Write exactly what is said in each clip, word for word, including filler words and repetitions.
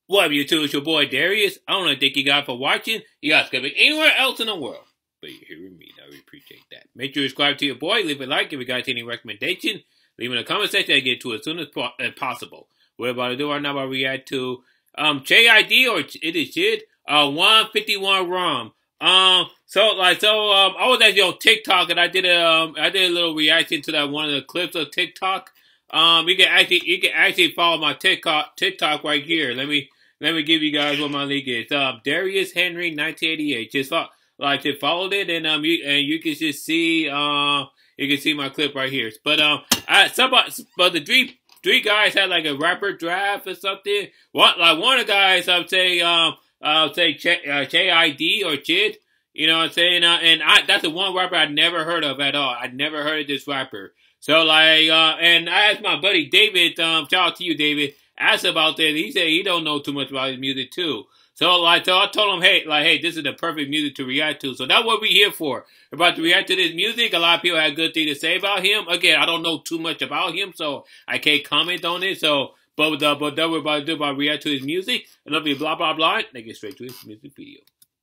What up, YouTube? It's your boy Darius. I don't think you guys for watching. You guys can be anywhere else in the world, but you're here with me. I really appreciate that. Make sure you subscribe to your boy. Leave a like if you guys any recommendation. Leave in the comment section. I get to it as soon as po possible. What I'm about to do right now, I'm about to react to um J I D or it is J I D uh one fifty-one ROM. Um, so like so um I was actually on TikTok and I did a um I did a little reaction to that one of the clips of TikTok. Um, you can actually you can actually follow my TikTok TikTok right here. Let me. Let me give you guys what my link is. Um, Darius Henry nineteen eighty-eight. Just follow, like just followed it, and um, you and you can just see uh, you can see my clip right here. But um, I somebody, but the three three guys had like a rapper draft or something. What like one of the guys, I'm saying um, I'll say J I D or J I D. You know what I'm saying? Uh, and I that's the one rapper I never heard of at all. I never heard of this rapper. So like, uh, and I asked my buddy David. Um, shout out to you, David. Asked about that. He said he don't know too much about his music too. So like, so I told him, hey, like, hey, this is the perfect music to react to. So that's what we're here for. We're about to react to this music. A lot of people have good things to say about him. Again, I don't know too much about him, so I can't comment on it. So, but uh, but that we're about to do about react to his music, and it'll be blah blah blah. Let's get straight to his music video.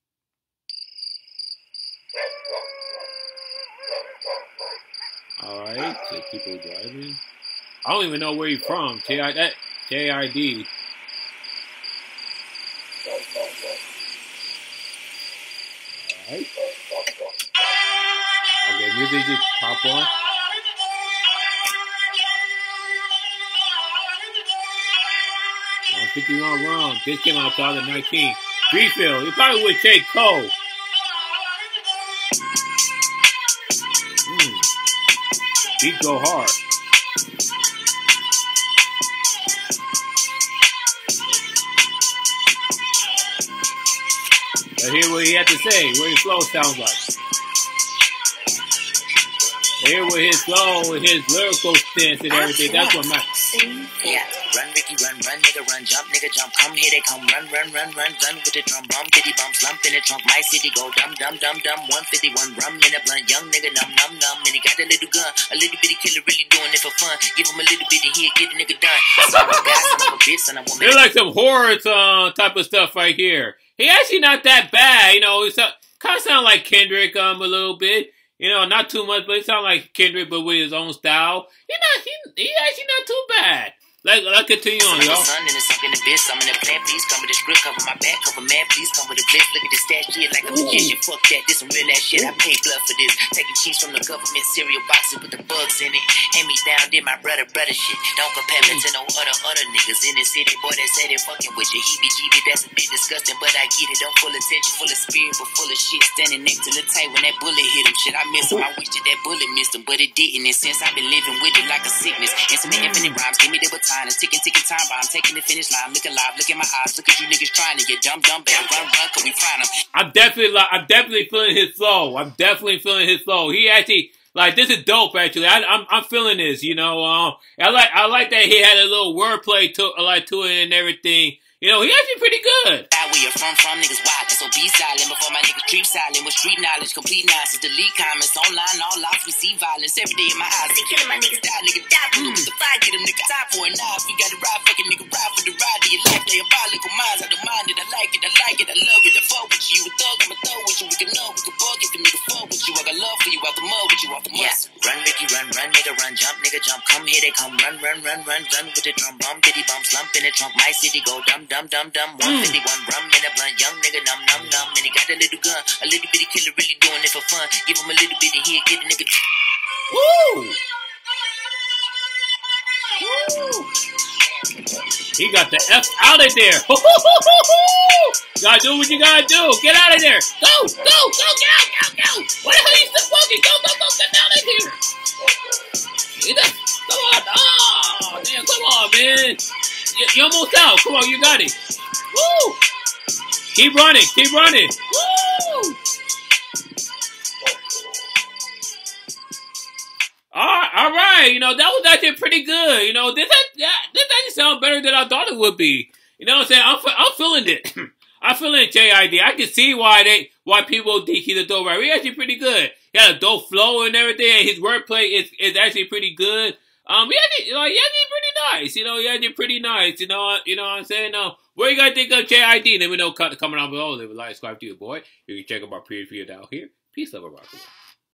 All right, so people driving. I don't even know where he's from. J I D. J I D. Alright. Okay, music just pop on. one fifty-one ROM. This came out two thousand nineteen. Refill. It probably would take Cole. Mm. Beat go hard. Let's hear what he had to say, what his flow sounds like. Let's hear what his flow, his lyrical stance and everything, that's what matters. Yeah, run Ricky, run, run, nigga, run, jump, nigga, jump, come, here they come, run, run, run, run, gun with the drum, bum, bitty bum, slump in the trunk, my city go, dum, dum, dum, dum, one fifty-one, rum in a blunt, young nigga, num, num, num, and he got a little gun, a little bitty killer, really doing it for fun, give him a little bit of here, get the nigga done, son of a guy, son of a bitch, son of a woman. They're like some horror uh, type of stuff right here. He actually not that bad, you know. It's kind of sound like Kendrick um a little bit, you know, not too much, but it sound like Kendrick, but with his own style. He not he, he actually not too bad. Like, let's continue on, y'all. Son in the suck in the bitch, I'm in the plan, please come with the script, cover my back, cover man, please come with the blitz. Look at this stash shit like a magician. Fuck that, this some real ass shit. I paid blood for this. Taking cheese from the government cereal boxes with the bugs in it. Hand me down, did my brother brother shit. Don't compare me to no other other niggas in the city. Boy, they say they fucking with you. Heebie-jeebie, that's a bit disgusting, but I get it. Don't full attention, full of spirit, but full of shit. Standing next to the tank when that bullet hit him. Shit, I miss him. I wish that that bullet missed him, but it didn't. And since I've been living with it like a sickness, infinite infinite rhymes, give me the baton and ticking ticking time. I'm taking the finish line. Look alive, look in my eyes. Look at you niggas trying to get dumb, dumb, bad. Run, run, cause we find them. I'm definitely, I'm definitely feeling his flow. I'm definitely feeling his flow. He actually, like, this is dope. Actually, I, I'm, I'm feeling this. You know, um, I like, I like that he had a little wordplay to, like, to it and everything. You know, he actually pretty good. Where you're from, from niggas wild, so be silent before my niggas creep silent with street knowledge, complete nonsense, delete comments online, all off, we see violence every day in my eyes. They killing my niggas, die, nigga, die for them. The fight, get them, nigga, time for it now. If you got to ride, fucking nigga, ride for the ride of your life. They diabolical minds, I don't mind it, I like it, I like it, I love it. I fuck with you, you a thug, I'm a thug with you. We can know, we can bug if a nigga fuck with you. I got love for you, out the mud with you, off the mud. Yes, run, Ricky, run, run, nigga, run, jump, nigga, jump, come, here they come, run, run, run, run, gun with the drum, bum, bitty bum, slump in the trunk, my city go, dum, dum, dum, dum, one fifty-one, rum in a blunt, young nigga, num, num, num, and he got a little gun, a little bitty killer, really doing it for fun, give him a little bit of here, get the nigga. Woo! Woo! He got the F out of there. You gotta do what you gotta do. Get out of there. Go, go, go, get out, go, go. What the hell are you still walking? Go, go, go, get out of here. Come on. Oh, damn, come on, man. You're almost out. Come on, you got it. Woo! Keep running, keep running. Woo! All, all right, you know, that was actually pretty good. You know, this this actually sounds better than I thought it would be. You know what I'm saying? I'm, I'm feeling it. I'm feeling J I D. I can see why they why people think he's a dope rapper. He's actually pretty good. He had a dope flow and everything, and his wordplay is, is actually pretty good. Um, yeah, did, like, yeah, did pretty nice. You know, yeah, did pretty nice. You know, you know what I'm saying? No, what you guys think of J I D? Let me know coming down below. Leave a like, subscribe to your boy. You can check out my previous video down here. Peace, love, and rock.